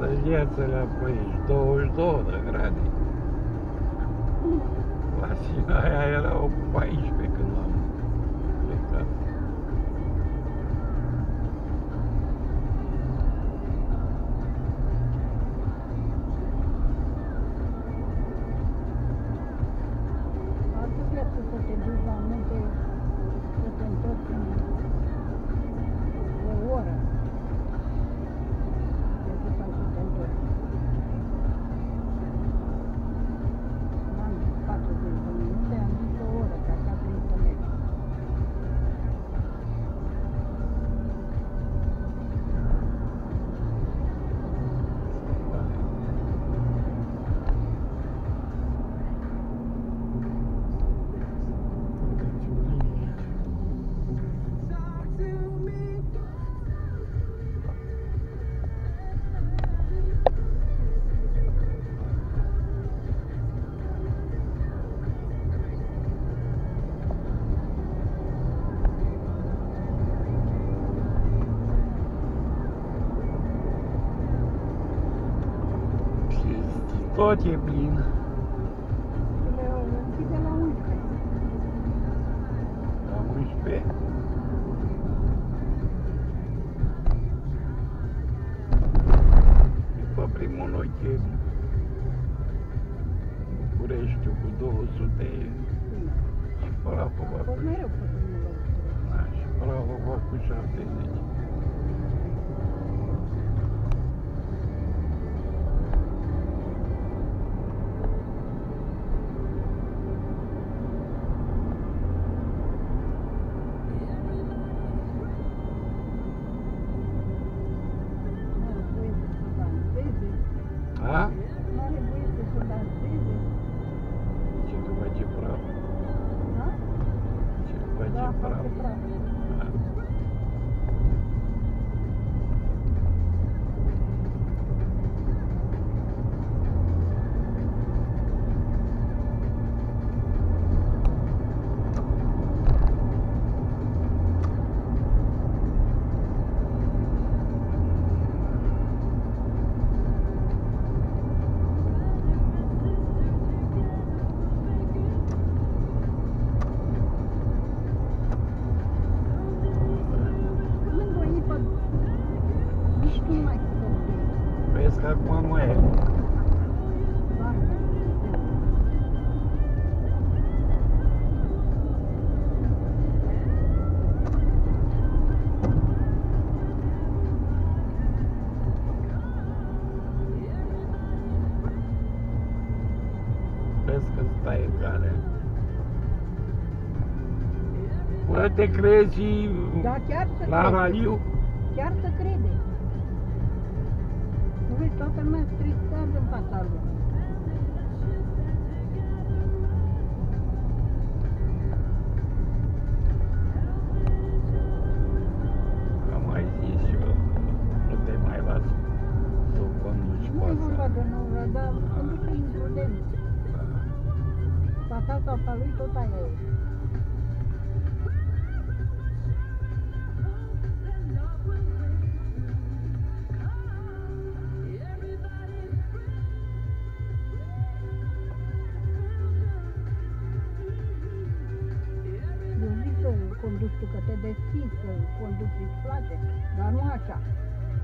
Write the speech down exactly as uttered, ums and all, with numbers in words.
Tăiață-le apoi, douăzeci și două de grade. La Sinaia erau paisprezece când am plecat. Altă viață să te duci la munte, să te întorci în o oră. Te duci sau să te întorci. N-am zis patruzeci de minute, am zis o oră, că acasă nu se merge. Tot e plin. Le închide la unsprezece. La unsprezece? După primul ochi Bucureștiul cu două sute și Prahova A fost cu, mereu pe primul loc. da, și Prahova cu șaptezeci. N-are voie să danseze, A? n-are voie să danseze. Ce că face praf? Da? Ce că face Da, praf? face praf. Da. Când o ipă, nici nu mai pot de Vezi că acum nu e. Doamne, Vezi că stai în cale. Bă, te crezi da, chiar să la crede. raliu? Chiar să crede. Nu vezi, toată lumea stresează în fața lui. Am mai zis și eu, nu te mai las să o conduci Nu pe e asta. vorba de nu, dar conduce imprudent. Tata sau pe lui tot aia e. Eu zic să conduci tu, că te deschizi, să conduci, îți place, dar nu așa.